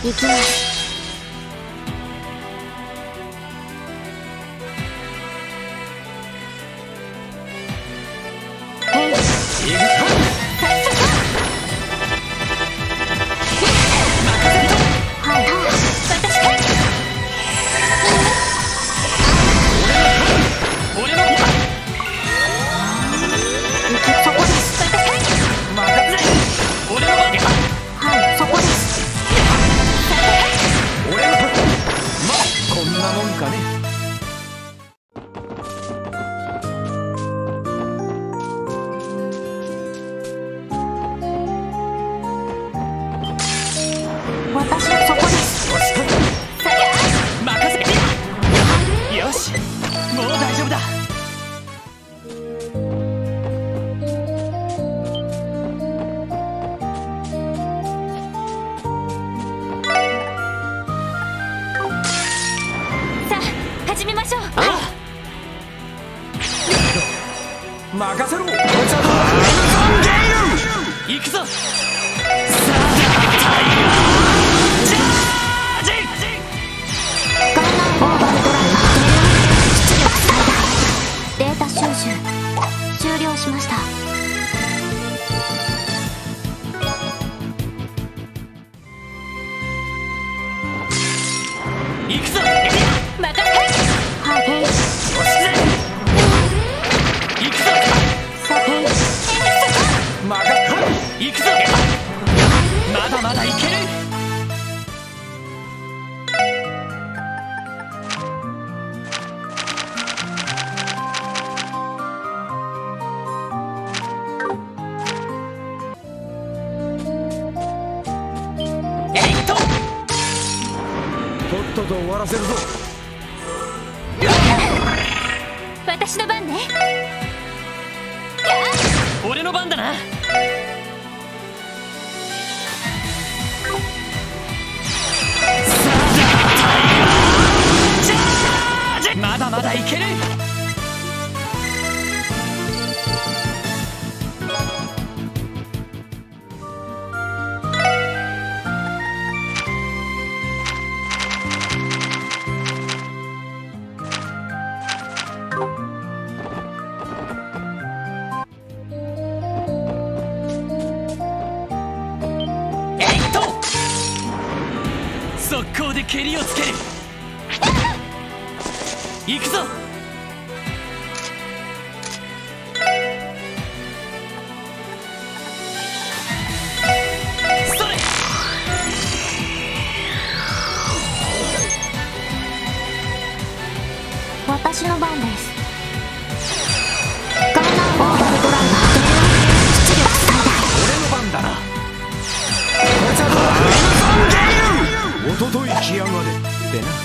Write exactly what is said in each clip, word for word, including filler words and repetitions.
行きます。私はそこです。任せて。よし、もう大丈夫だ。さあ始めましょう。任せろ。行くぞ。終了しました。行くぞ。任せて。はい。行くぞ。さて。任せて。行くぞ。まだまだいける。とっとと終わらせるぞ。私の番ね。俺の番だな。まだまだいける。速攻で蹴りをつける。行くぞ。それ。私の番です。ガーナーオーバルドライバー出力最大。俺の番だな。おととい来やがれってな。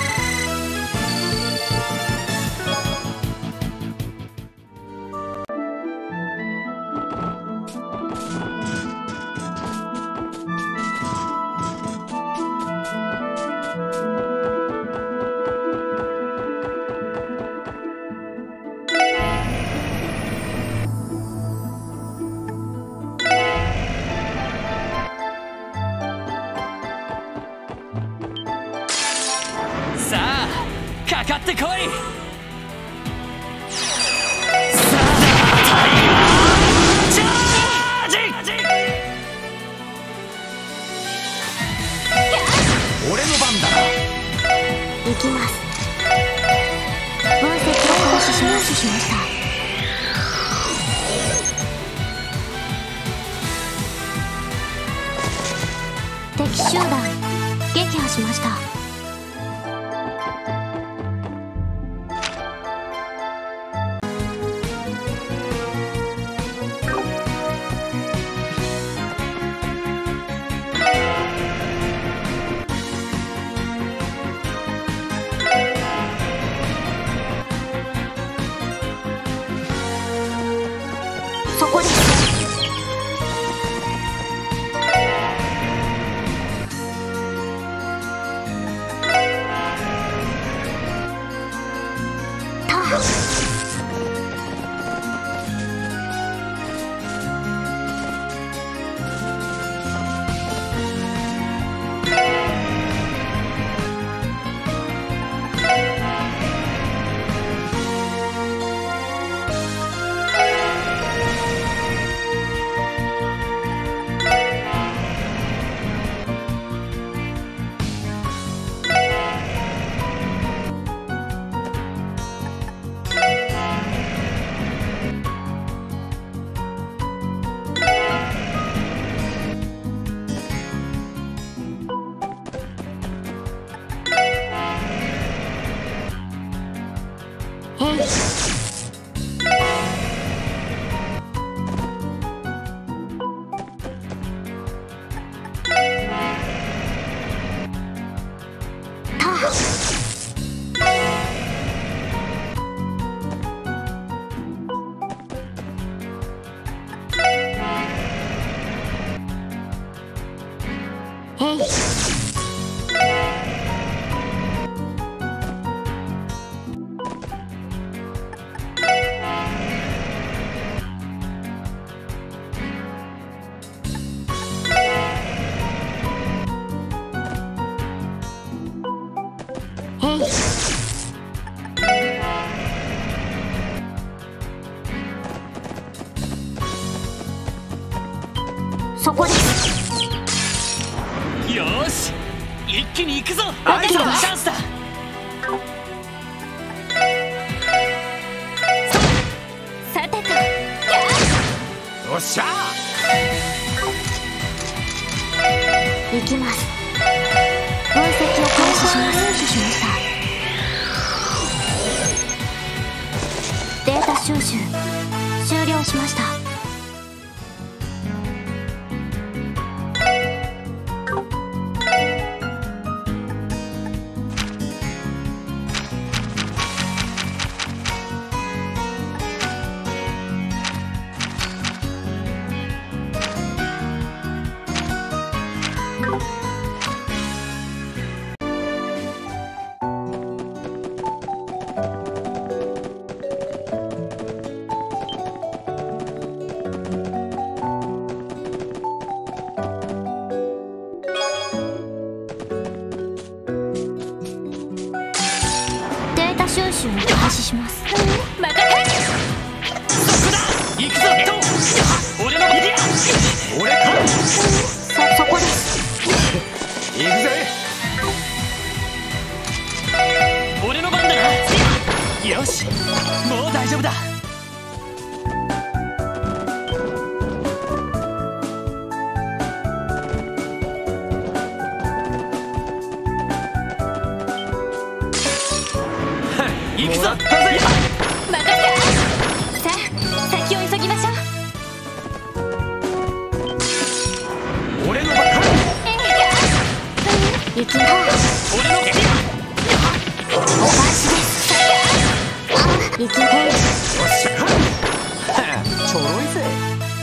さあかかってこい。さあチャージ。俺の番だな。行きます。分析を開始しました。敵集団撃破しました。そこです。 そこです。 よーし、一気に行くぞ。 あいつらチャンスだ。 さてと、 よっしゃ行きます。分析を開始します。入手しました。データ収集終了しました。収集を開始します。任せ。 そこだ。行くぞ。俺のビデオ。俺か。 そそこです。 行くぜ。俺の番だな。よし、もう大丈夫だ。行くぞ。任せ。 さあ、先を急ぎましょう。 俺の番か。 行きます。 俺のビデお返しです。行きます。 オ。よっしゃ。ちょろいぜ。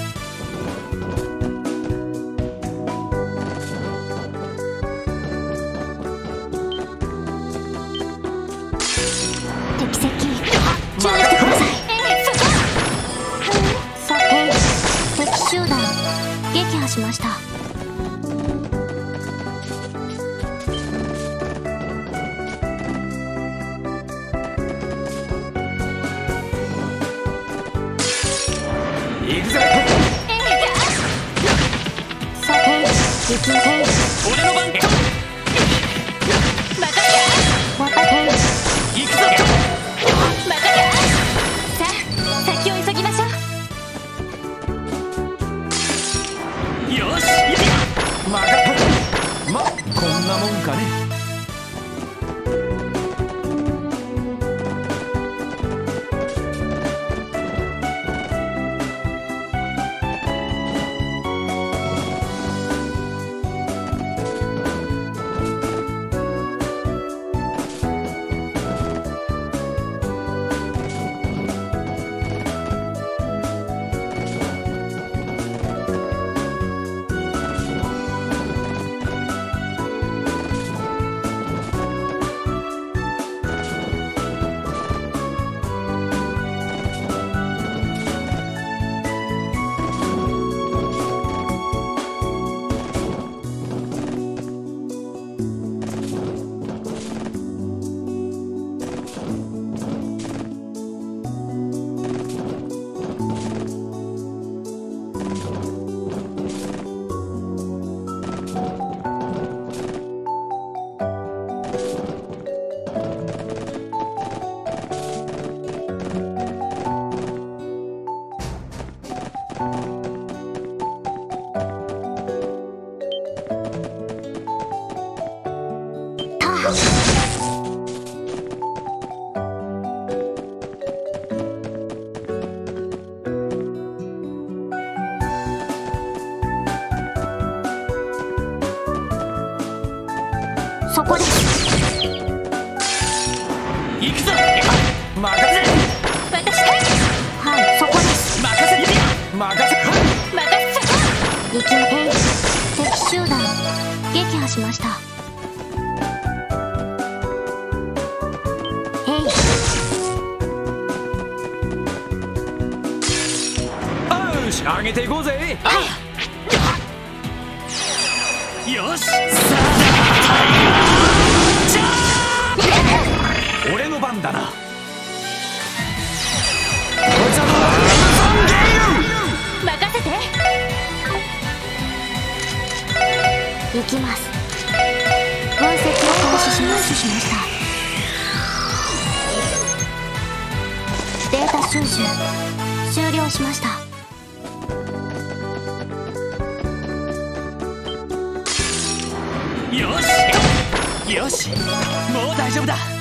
敵席注意してください。さて、敵集団撃破しました。 行くぜ。 さて、行きます。 俺の番か。 任せ。渡って行くぞ。 さあ、先を急ぎましょう。 よし。まかま、こんなもんかね。 そこです。 行くぞ。任せ。 私はい、そこです。 任せ。任せ。 任せ。行きます。敵集団撃破しました。へい。 よし、上げていこうぜ。 はい。 よし。さあ、俺の番だな。こいつはどうだ。 任せて。 きます。分析を開始しますしました。データ収集終了しました。 よしよし、もう大丈夫だ。